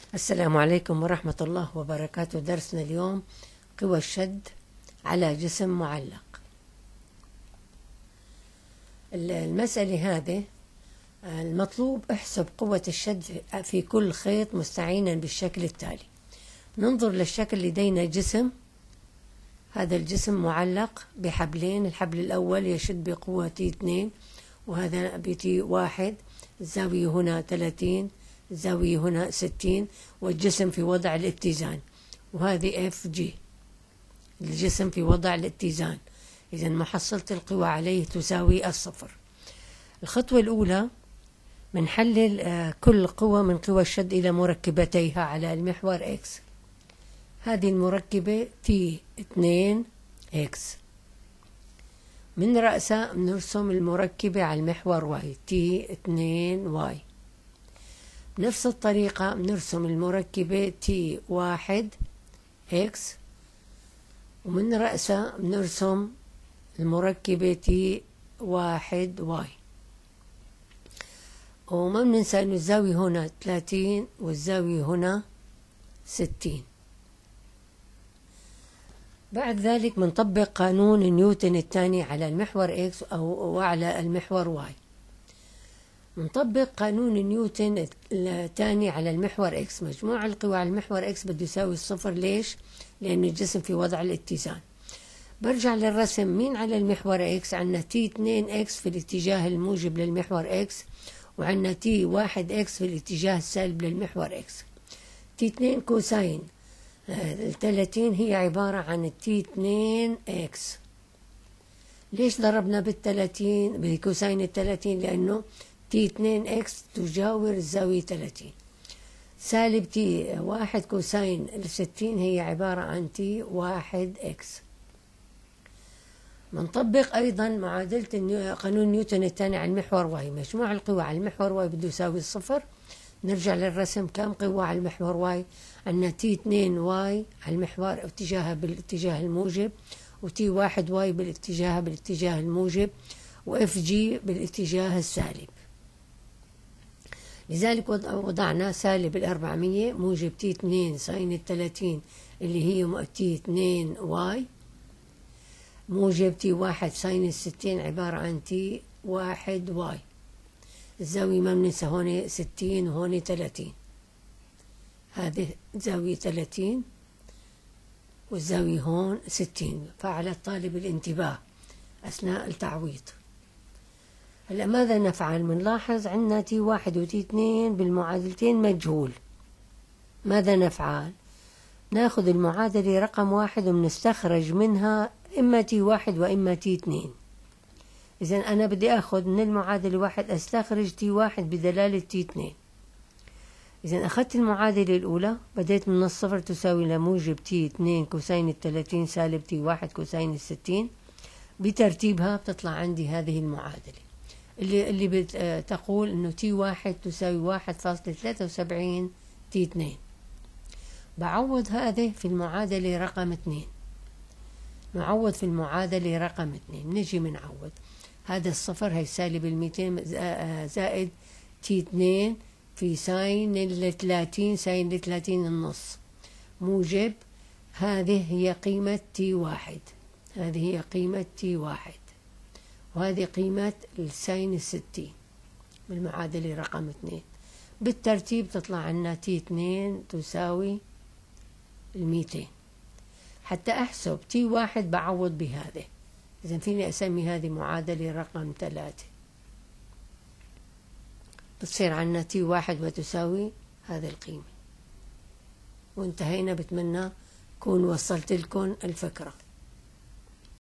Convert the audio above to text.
السلام عليكم ورحمة الله وبركاته. درسنا اليوم قوى الشد على جسم معلق. المسألة هذه المطلوب احسب قوة الشد في كل خيط مستعينا بالشكل التالي. ننظر للشكل. لدينا جسم، هذا الجسم معلق بحبلين. الحبل الأول يشد بقوة T2 وهذا بT1. الزاوية هنا 30، الزاوية هنا 60، والجسم في وضع الاتزان، وهذه FG. الجسم في وضع الاتزان، إذا محصلة القوى عليه تساوي الصفر. الخطوة الأولى بنحلل كل قوة من قوى الشد إلى مركبتيها على المحور X. هذه المركبة T2X، من رأسها بنرسم المركبة على المحور Y T2Y. بنفس الطريقة بنرسم المركبة T1X، ومن رأسها بنرسم المركبة T1Y. وما بننسى إنه الزاوية هنا 30 والزاوية هنا 60. بعد ذلك بنطبق قانون نيوتن الثاني على المحور X وعلى المحور Y. نطبق قانون نيوتن الثاني على المحور X. مجموع القوى على المحور X بده يساوي الصفر. ليش؟ لأن الجسم في وضع الاتزان. برجع للرسم. مين على المحور X؟ عندنا T2X في الاتجاه الموجب للمحور X، وعندنا T1X في الاتجاه السالب للمحور X. T2 كوساين 30 هي عبارة عن T2X. ليش ضربنا بال30 بكوساين 30؟ لأنه T2X تجاور الزاوية 30. سالب T1 كوساين 60 هي عبارة عن T1X. بنطبق أيضا معادلة قانون نيوتن الثاني على المحور Y. مجموع القوى على المحور Y بده يساوي الصفر. نرجع للرسم. كم قوة على المحور Y؟ عندنا T2Y على المحور بالاتجاه الموجب، وT1Y بالاتجاه الموجب، وFG بالاتجاه السالب. لذلك وضعنا سالب 400 موجب T2 ساين 30 اللي هي T2Y، موجب T1 ساين 60 عبارة عن T1Y. الزاوية ما بننسى هون 60 وهون 30. هذه زاوية 30 والزاوية هون 60. فعلى الطالب الانتباه أثناء التعويض. هلا ماذا نفعل؟ بنلاحظ عندنا T1 وT2 بالمعادلتين مجهول. ماذا نفعل؟ ناخذ المعادلة رقم 1 وبنستخرج منها إما T1 وإما T2. إذا أنا بدي أخذ من المعادلة 1 أستخرج T1 بدلالة T2. إذا أخذت المعادلة الأولى بديت من الصفر تساوي لموجب T2 كوساين 30 سالب T1 كوساين 60. بترتيبها بتطلع عندي هذه المعادلة اللي بتقول إنه T1 تساوي 1.73 T2. بعوض هذه في المعادلة رقم 2. نعوض في المعادلة رقم 2. نجي بنعوض هذا الصفر هي سالب 200 زائد T2 في ساين 30 ساين 30 النص موجب. هذه هي قيمة T1. هذه هي قيمة T1 وهذه قيمة الساين 60 بالمعادلة رقم 2. بالترتيب تطلع عنا T2 تساوي 200. حتى أحسب T1 بعوض بهذا. إذا فيني أسمي هذه معادلة رقم 3. بتصير عنا T1 وتساوي هذه القيمة. وانتهينا. بتمنى كون وصلت لكم الفكرة.